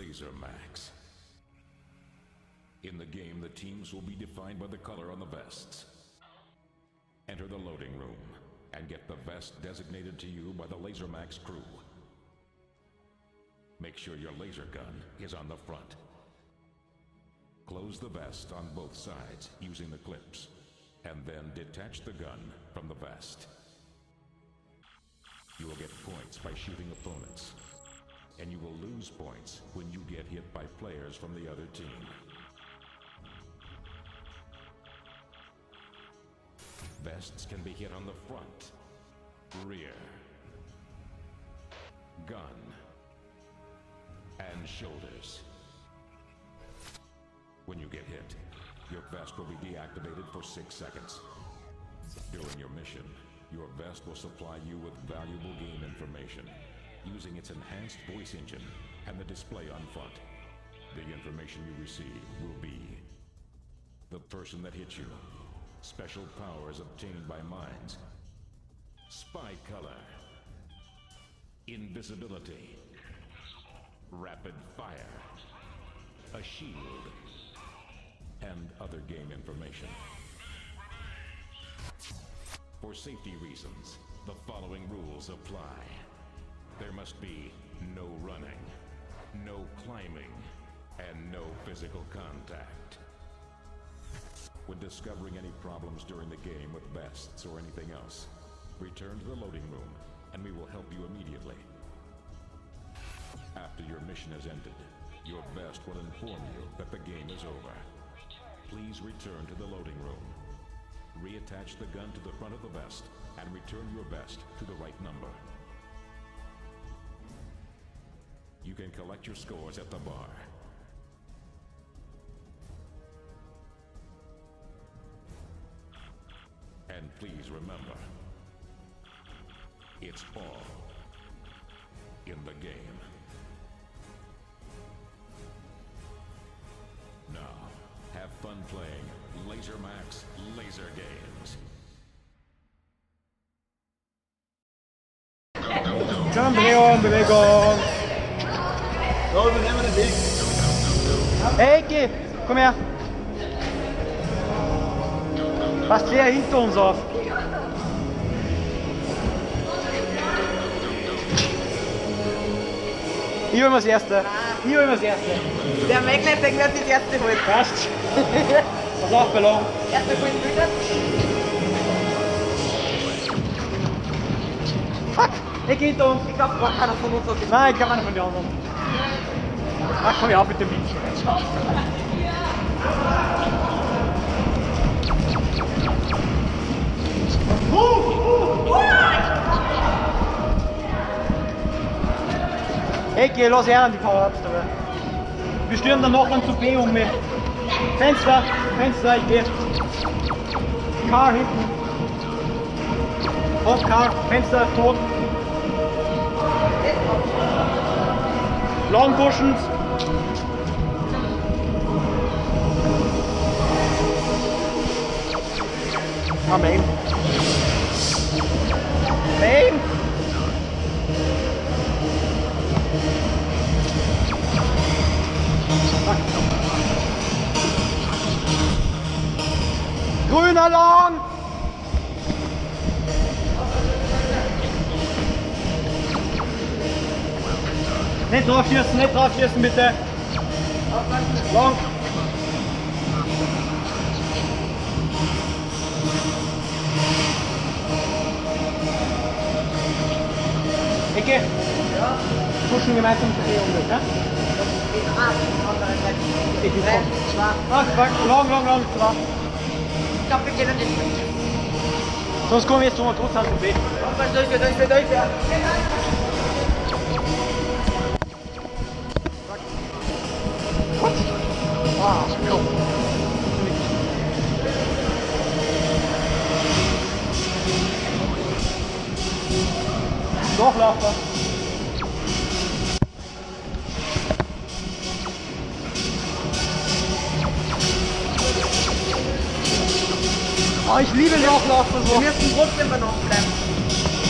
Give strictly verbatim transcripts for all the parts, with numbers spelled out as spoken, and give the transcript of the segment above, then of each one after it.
Laser Max. In the game, the teams will be defined by the color on the vests. Enter the loading room and get the vest designated to you by the Laser Max crew. Make sure your laser gun is on the front. Close the vest on both sides using the clips, and then detach the gun from the vest. You will get points by shooting opponents, and you will lose points when you get hit by players from the other team. Vests can be hit on the front, rear, gun, and shoulders. When you get hit, your vest will be deactivated for six seconds. During your mission, your vest will supply you with valuable game information using its enhanced voice engine and the display on front. The information you receive will be the person that hit you, special powers obtained by mines, spy color, invisibility, rapid fire, a shield, and other game information. For safety reasons, the following rules apply. There must be no running, no climbing, and no physical contact. When discovering any problems during the game with vests or anything else, return to the loading room and we will help you immediately. After your mission has ended, your vest will inform you that the game is over. Please return to the loading room. Reattach the gun to the front of the vest and return your vest to the right number. You can collect your scores at the bar. And please remember, it's all in the game. Now, have fun playing Laser Max Laser Games. Komm, Bewegung, Bewegung! So, wir nehmen den Weg. Hey, geh! Komm her! Passt leer hinter uns auf! Ich hol mir das Erste! Ich hol mir das Erste! Der Magnet denkt, dass die erste holt. Passt! Pass auf, Ballon! Erste holt wieder. Fuck! Er geht hinter uns! Ich glaube, gar keiner von uns hat die. Nein, ich glaube einer von den anderen. Ach, komm her auf mit dem Wind! Hey, geh, lass her an die Power-Ups dabei. Wir stürmen dann noch lang zu B um mich. Fenster, Fenster, ich geh. Car hinten. Auf Car, Fenster, tot. Long Cushions. Ah, Main. Main! Grüner Long! Nicht drauf schießen, nicht drauf schießen, bitte! Long! Ecke! Ja? Pushen gemeinsam zu B um, ja? Ah, andere Seite. Ich bin Drei, zwei. Ah, fuck, long, long, long, zwei. Ich glaube, wir gehen nicht mit. Sonst kommen wir jetzt nochmal trotzdem zu B. Was durch, durch, durch, durch, ja. What? Ah, no. Durchlaufen. Oh, ich liebe Durchlaufen so. Wir müssen trotzdem mal noch bleiben.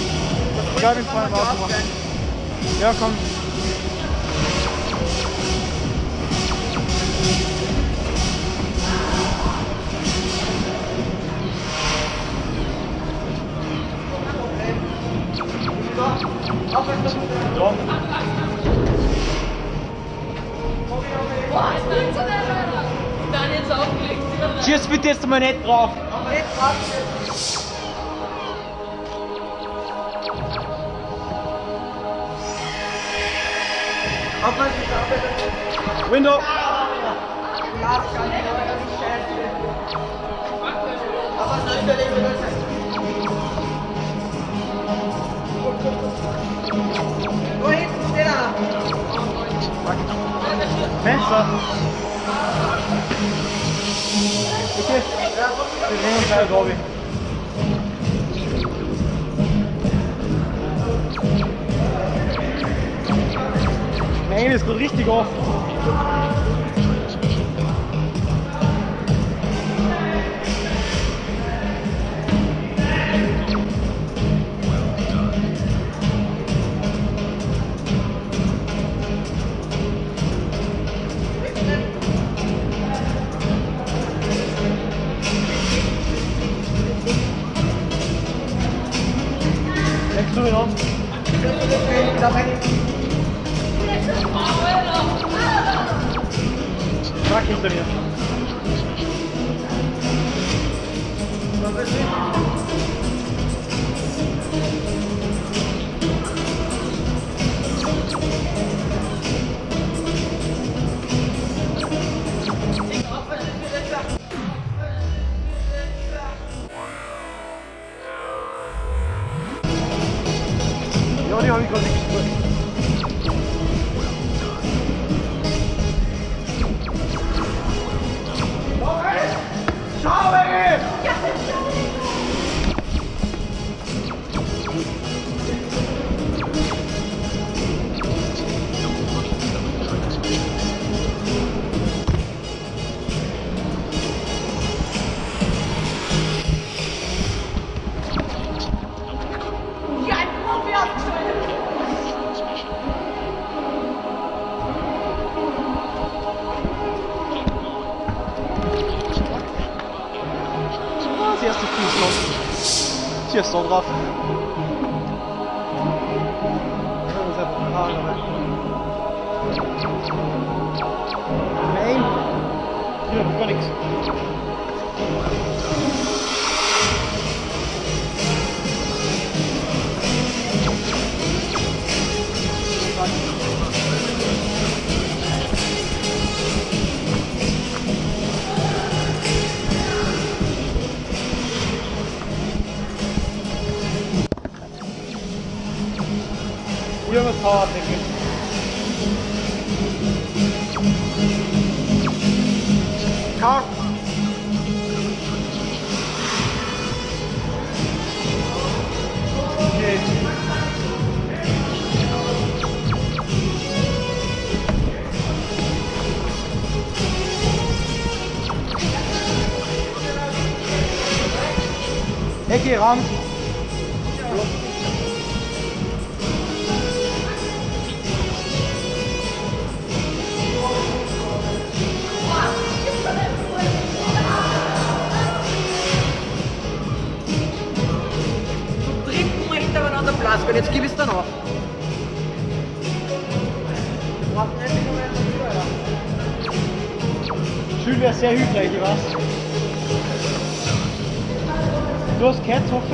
Ich glaube, ich fahre im Auto. Ja, komm. bitte jetzt mal nicht drauf. Aber nicht drauf. Aufpassen, bitte. Window. Glas kann nicht, aber das ist scheiße. Aber soll ich da nicht wieder sein? Wo hinten steht er? Fenster. Okay. Wir drehen uns gleich, Robby. Nein, ist gerade richtig offen. Legst du ihn an? Frag hinter mir. Ja, die habe ich gerade nicht gespürt. Schau, Baby! Ja, ein Profi abgeschaltet! Das erste Fuß. Hier ist da drauf. Das ist einfach kahl, aber. Nein! Hier hab ich gar nichts. Hier haben wir das Power-Deckel. Karl! Okay. Ecke, Rand. Platz, und jetzt gib es dann auf. Wir brauchen nicht mehr mehr. Schül wäre sehr hilfreich, ich weiß. Du hast gehört, hoffe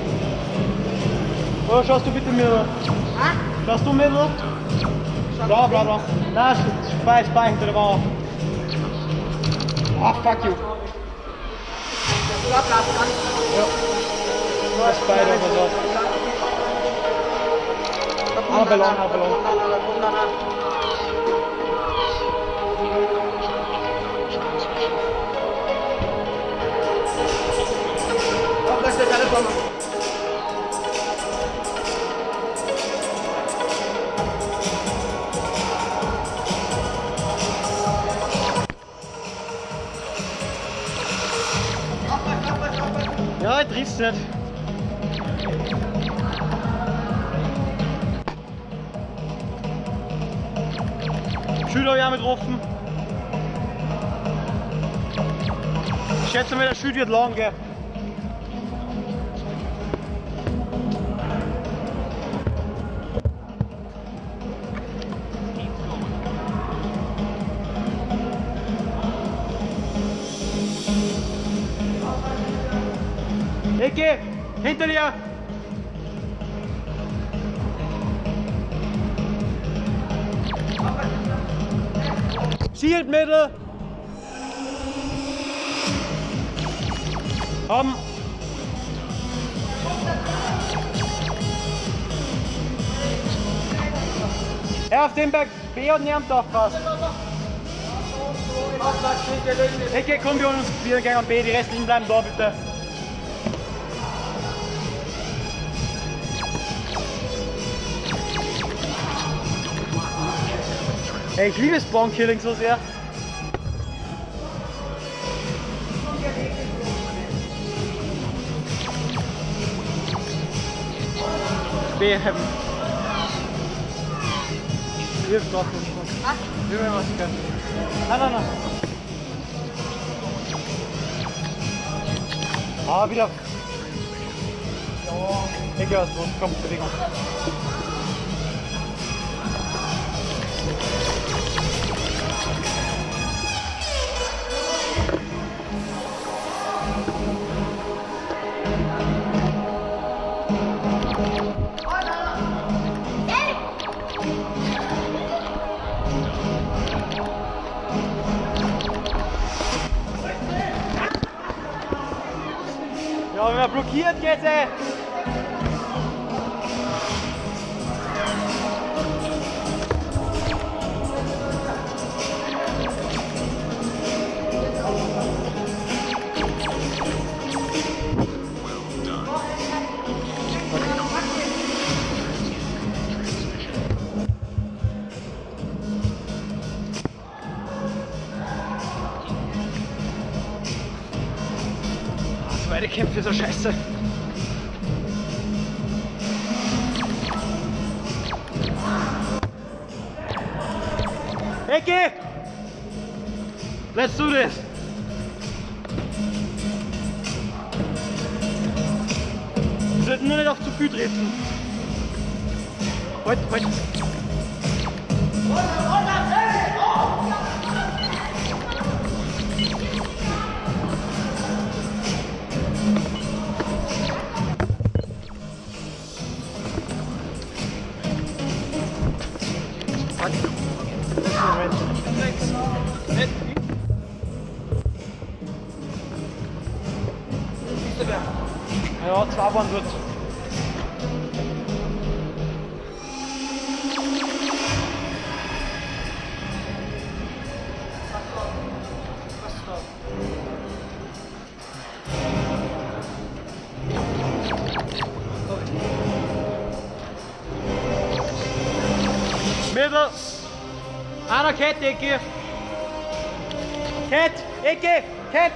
ich? Oder schaust du bitte mir noch? Schaust du mir noch? Bla bla bla. Nein, Spei, Spei hinter der Mauer. Ah, fuck you. Du ablassen kannst. Ja. Nur Spei oder was. Ah, Ballon, ah, Ballon. Auch das ist alles Bombe. Ja, ich triff's nicht. Schüler habe ich auch mit getroffen. Ich schätze mal, der Schüler wird lang, gell? Ecke! Hinter dir! Shield Mittel! Komm! Er auf den Berg B und nehmt aufpasst! Ecke, komm, wir holen uns wieder gegen an B, die restlichen bleiben da bitte. Ey, ich liebe Spawn-Killing so sehr. B haben. Hilf doch nicht. Wir werden was können. Nein, nein, nein. Ah, wieder. Ja. Ecke aus, komm, Bewegung. Ja, wer blockiert jetzt, ey? Beide Kämpfe so scheiße. Ecke! Let's do this! Wir sollten nur nicht auf zu viel treten. Halt, halt! Ja, zwei waren gut. Mittel! Einer Kette, Ecke! Kette! Ecke! Kette!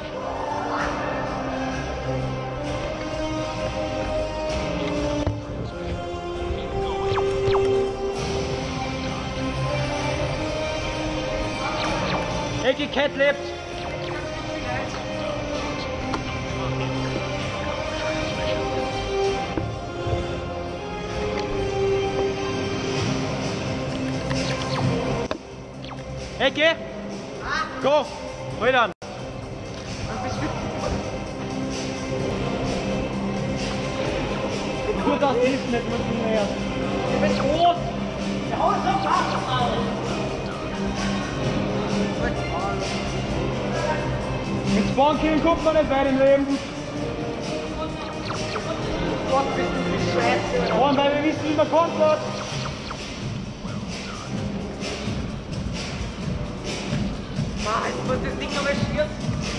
Ecke, Cat lebt! Ecke! Go! Hol an! Gut, das hilft nicht mit mehr. Du bist rot! Der Haus ist auf Wasser! In Spawn-Killen guckt man nicht weit im Leben. Gott, bist du bescheuert. Und weil wir wissen, wie man kontert. Mann, jetzt muss das Ding nochmal schießen.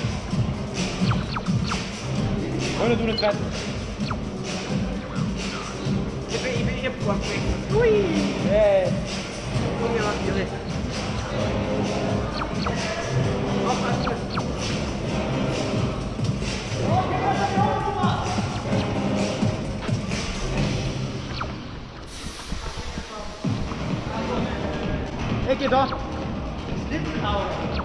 Ohne du nicht retten. Ich bin, ich bin hier vorgewechselt. Hui! Yeah. Junge, was irre. Aufpassen. Ecke da! Ah,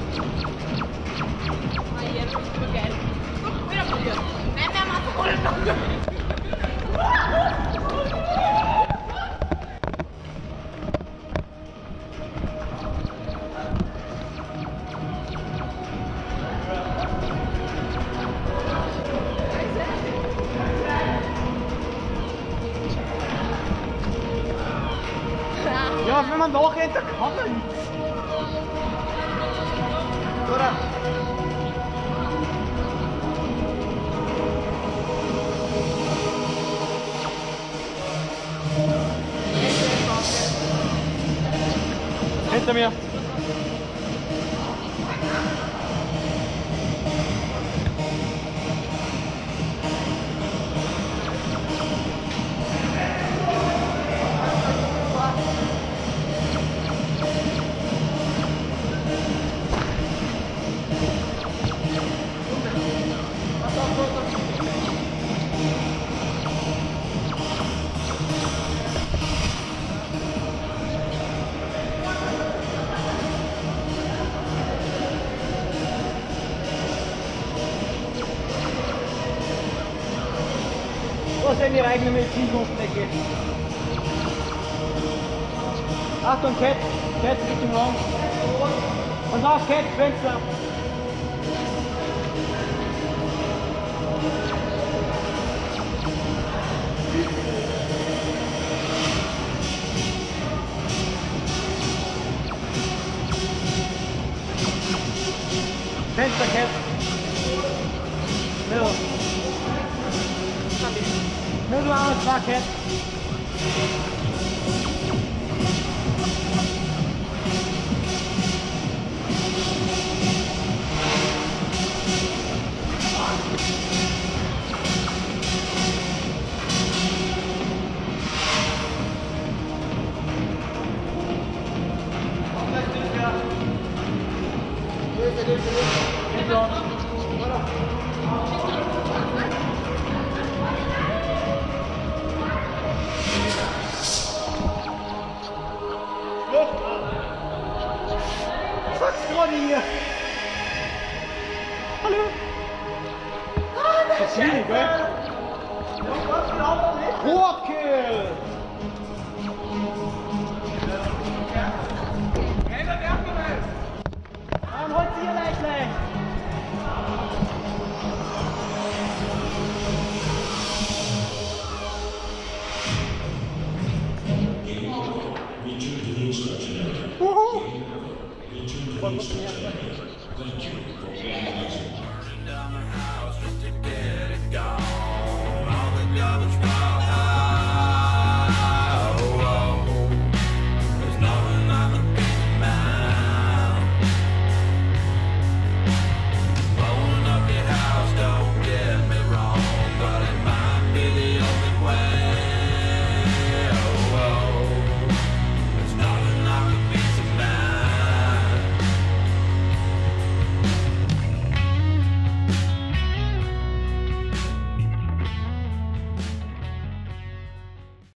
jetzt ist es geil. Guck, wieder probieren. Nein, wir machen es ohne noch. Ja, wenn man nachrennt, dann kann man nichts. Oder? Hinter mir. Was ist ihre eigene Medizinkonstrecke? Achtung, Cat, Cat, Richtung Raum. Pass auf, Cat, Fenster. Fenster, Cat. Mittel. Mittel, alles klar, Cat. Was gerade hier? Hallo? Das ist hier, gell? Rohrkill! Dann holt sie ihr Leichlein! Uhu! Thank you for